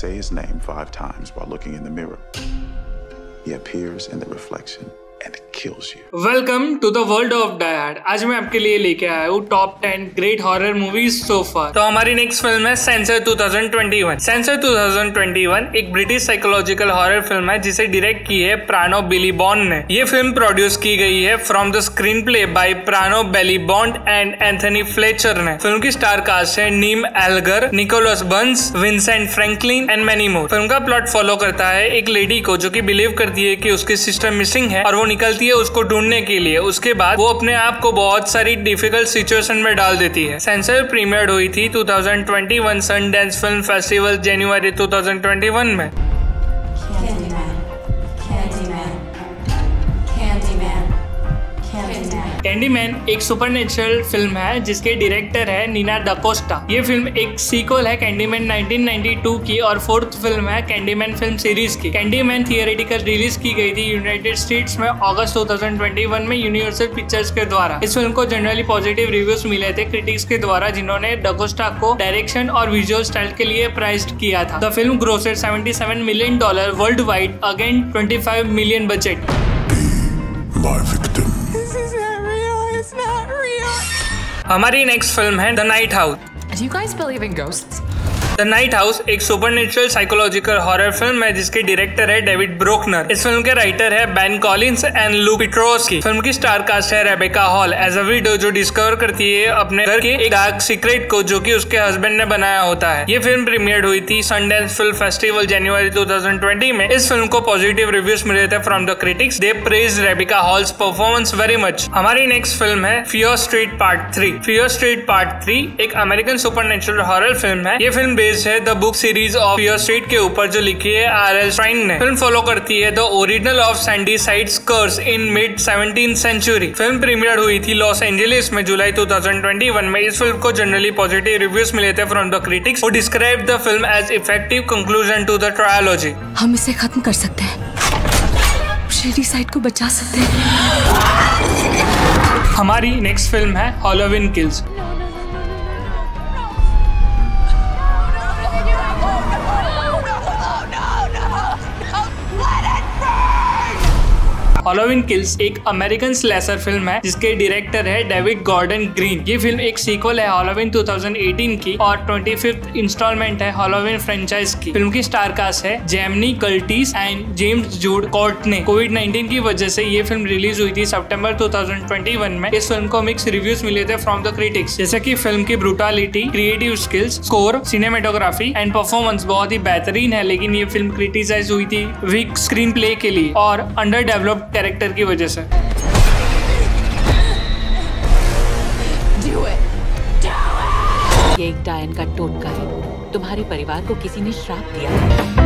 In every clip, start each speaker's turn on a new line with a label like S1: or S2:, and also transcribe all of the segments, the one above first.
S1: say his name 5 times while looking in the mirror, he appears in the reflection and kills you.
S2: Welcome to the world of Die Hard। आज मैं आपके लिए लेके आया हूँ top 10 great horror movies so far. तो हमारी next film है सेंसर 2021। सेंसर 2021 एक ब्रिटिश साइकोलॉजिकल हॉरर फिल्म है जिसे डायरेक्ट की है प्रानो बिलीबॉन्ड ने। ये फिल्म प्रोड्यूस की गई है from the screenplay by Prano Bailey Bond and Anthony Fletcher ने। फिल्म की स्टार कास्ट है Niamh Algar, Nicholas Burns, Vincent Franklin and many more. Film का प्लॉट फॉलो करता है एक लेडी को जो कि बिलीव करती है कि उसकी सिस्टर मिसिंग है और वो निकलती है उसको ढूंढने के लिए। उसके बाद वो अपने आप को बहुत सारी डिफिकल्ट सिचुएशन में डाल देती है। सेंसर प्रीमियर हुई थी 2021 सनडांस फिल्म फेस्टिवल जनवरी 2021 में। कैंडीमैन एक सुपरनेचुरल फिल्म है जिसके डायरेक्टर है नीना डाकोस्टा। ये फिल्म एक सीक्वल है कैंडीमैन 1992 की और 4th फिल्म है कैंडीमैन फिल्म सीरीज की। कैंडीमैन थियोरेटिकल रिलीज की गई थी यूनाइटेड स्टेट्स में अगस्त 2021 में यूनिवर्सल पिक्चर्स के द्वारा। इस फिल्म को जनरली पॉजिटिव रिव्यूज मिले थे क्रिटिक्स के द्वारा, जिन्होंने डाकोस्टा को डायरेक्शन और विजुअल स्टाइल के लिए प्राइज्ड किया था। The film grossed $77 million world wide again 25 million budget. हमारी नेक्स्ट फिल्म है the Night House.
S3: Do you guys believe in ghosts?
S2: The Night House एक सुपरनेचुरल साइकोलॉजिकल हॉरर फिल्म है जिसके डायरेक्टर है डेविड ब्रोकनर। इस फिल्म के राइटर है Ben Collins and Luke Piotrowski. Film की स्टार कास्ट है Rebecca Hall as a widow जो डिस्कवर करती है अपने घर के एक डार्क सीक्रेट को जो कि उसके हस्बैंड ने बनाया होता है। ये फिल्म प्रीमियर हुई थी सनडांस फिल्म फेस्टिवल जनवरी 2020 में। इस फिल्म को पॉजिटिव रिव्यूज मिले थे from the critics. They praise Rebecca Hall's performance very much. हमारी नेक्स्ट फिल्म है Fear Street part 3। Fear Street part 3 एक अमेरिकन सुपरनेचुरल हॉरर फिल्म है। ये फिल्म बेस्ड है the book series of Fear Street के ऊपर जो लिखी है R.L. स्टाइन ने। फिल्म फॉलो करती है the original of Shadyside's curse in mid 17th century. Film premiere हुई थी लॉस एंजलिस में जुलाई 2021 में। इस फिल्म को जनरली पॉजिटिव रिव्यूज मिले थे फ्रॉम द क्रिटिक्स। वो describe the film as effective conclusion to the trilogy.
S3: हम इसे खत्म कर सकते हैं, शेडी साइड को बचा सकते हैं।
S2: हमारी नेक्स्ट फिल्म है हैलोवीन किल्स। हैलोवीन किल्स एक अमेरिकन स्लैशर फिल्म है जिसके डायरेक्टर है डेविड गॉर्डन ग्रीन। ये फिल्म एक सीक्वल है हैलोवीन 2018 की और 25th इंस्टॉलमेंट है हैलोवीन फ्रेंचाइज की। फिल्म की स्टार कास्ट है Jamie Curtis and James Jude Courtney. कोविड-19 की वजह से ये फिल्म रिलीज हुई थी सितंबर 2021 में। इस फिल्म को मिक्स रिव्यूज मिले थे फ्रॉम द क्रिटिक्स, जैसे कि फिल्म की brutality, creative skills, score, cinematography and performance बहुत ही बेहतरीन है, लेकिन ये फिल्म क्रिटिसाइज हुई थी वीक स्क्रीन प्ले के लिए और अंडर डेवलप्ड कैरेक्टर की वजह से।
S4: ये एक डायन का टोटका है। तुम्हारे परिवार को किसी ने श्राप दिया।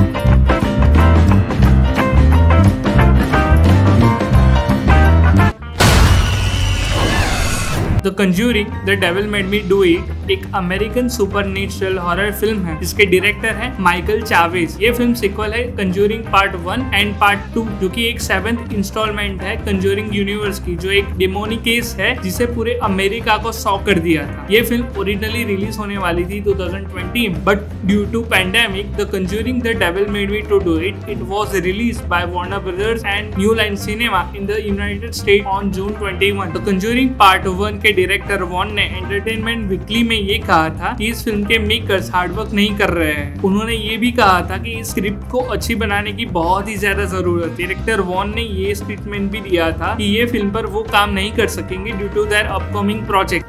S2: The Conjuring the Devil Made Me Do It एक अमेरिकन सुपरनेचुरल हॉरर फिल्म है जिसके डायरेक्टर है माइकल चावेज। ये फिल्म सीक्वल है कंज्यूरिंग पार्ट 1 एंड पार्ट 2 जो कि एक 7th इंस्टॉलमेंट है कंज्यूरिंग यूनिवर्स की, जो एक डेमोनी केस है जिसे पूरे अमेरिका को शॉक कर दिया था। ये फिल्म ओरिजिनली रिलीज होने वाली थी 2020 but due to pandemic the Conjuring the Devil Made Me to Do It was released by Warner Brothers and New Line Cinema in the United State on June 21। The Conjuring part 1 के director Wan ने Entertainment Weekly में ये कहा था कि इस film के makers hard work नहीं कर रहे हैं। उन्होंने ये भी कहा था कि इस स्क्रिप्ट को अच्छी बनाने की बहुत ही ज्यादा जरूरत है। डायरेक्टर वॉन ने ये स्टेटमेंट भी दिया था कि ये फिल्म पर वो काम नहीं कर सकेंगे due to their upcoming project.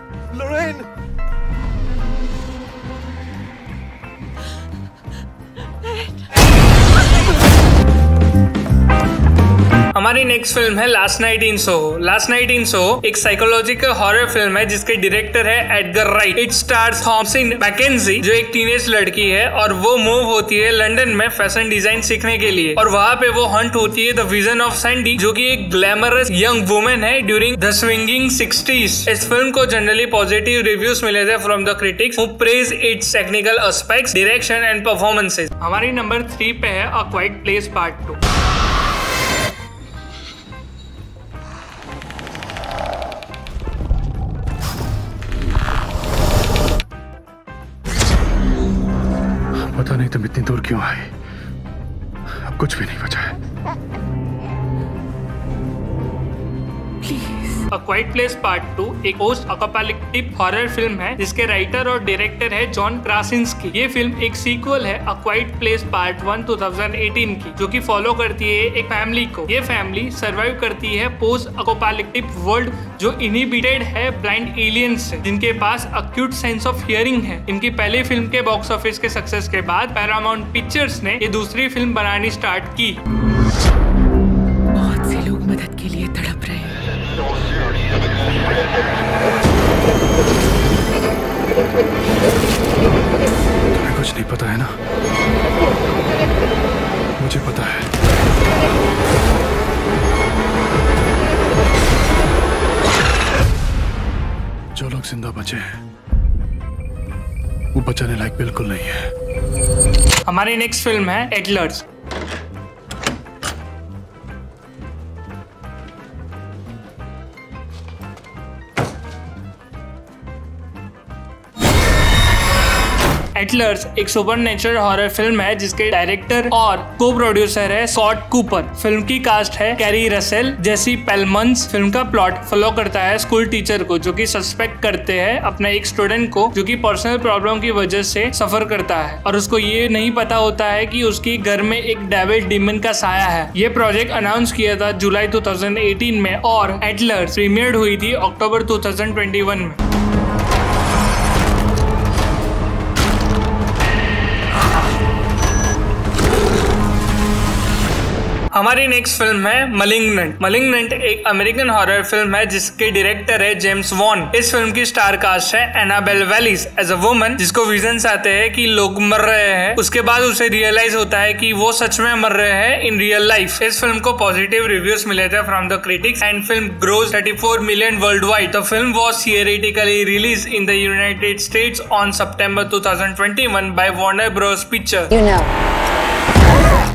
S2: हमारी नेक्स्ट फिल्म है Last Night in Soho. Last Night in Soho एक साइकोलॉजिकल हॉरर फिल्म है जिसके डायरेक्टर है Edgar Wright. It stars Thomasin McKenzie जो एक टीनेज लड़की है और वो मूव होती है लंदन में फैशन डिजाइन सीखने के लिए और वहाँ पे वो हंट होती है द विजन ऑफ सैंडी जो कि एक ग्लैमरस यंग वुमेन है ड्यूरिंग द स्विंगिंग 60s। इस फिल्म को जनरली पॉजिटिव रिव्यूज मिले थे from the critics who praise its technical aspects, direction and performances. हमारी नंबर 3 पे है अ क्वाइट प्लेस पार्ट 2।
S5: पता नहीं तुम फिल्म इतनी दूर क्यों आई? अब कुछ भी नहीं बचा है।
S2: A Quiet Place Part 2 एक पोस्ट अपोकैलिप्टिक हॉरर फिल्म है जिसके राइटर और डायरेक्टर है जॉन क्रासिंस्की। ये फिल्म एक सीक्वल है A Quiet Place Part 1 2018 की, जो कि फॉलो करती है एक फैमिली को। ये फैमिली सर्वाइव करती है पोस्ट अपोकैलिप्टिक वर्ल्ड जो इनहिबिटेड है ब्लाइंड एलियंस से, जिनके पास अक्यूट सेंस ऑफ हियरिंग है। इनकी पहली फिल्म के बॉक्स ऑफिस के सक्सेस के बाद पैरामाउंट पिक्चर्स ने ये दूसरी फिल्म बनानी स्टार्ट की।
S3: बहुत से लोग मदद के लिए तड़प रहे हैं।
S5: तुम्हें कुछ नहीं पता है ना? मुझे पता है। जो लोग जिंदा बचे हैं वो बचाने लायक बिल्कुल नहीं है।
S2: हमारी नेक्स्ट फिल्म है एटलर्स। एटलर्स एक सुपरनेचुरल हॉरर फिल्म है जिसके डायरेक्टर और को प्रोड्यूसर है स्कॉट कूपर। फिल्म की कास्ट है Keri Russell, Jesse Plemons. Film का प्लॉट फॉलो करता है स्कूल टीचर को जो कि सस्पेक्ट करते हैं अपने एक स्टूडेंट को जो कि पर्सनल प्रॉब्लम की वजह से सफर करता है, और उसको ये नहीं पता होता है कि उसके घर में एक डेविल डीमन का साया है। ये प्रोजेक्ट अनाउंस किया था जुलाई 2018 में और एटलर्स प्रीमियर्ड हुई थी अक्टूबर 2021 में। हमारी नेक्स्ट फिल्म है मलिग्नेंट। मलिग्नेंट एक अमेरिकन हॉरर फिल्म है जिसके डायरेक्टर है जेम्स वॉन। इस फिल्म की स्टार कास्ट है Annabelle Wallis as a woman जिसको विजन्स आते हैं कि लोग मर रहे हैं। उसके बाद उसे रियलाइज होता है कि वो सच में मर रहे हैं इन रियल लाइफ। इस फिल्म को पॉजिटिव रिव्यूज मिले थे from the critics and film grossed 34 million world wide. The film was theatrically release in the United States on September 2021 by Warner Bros. Pictures.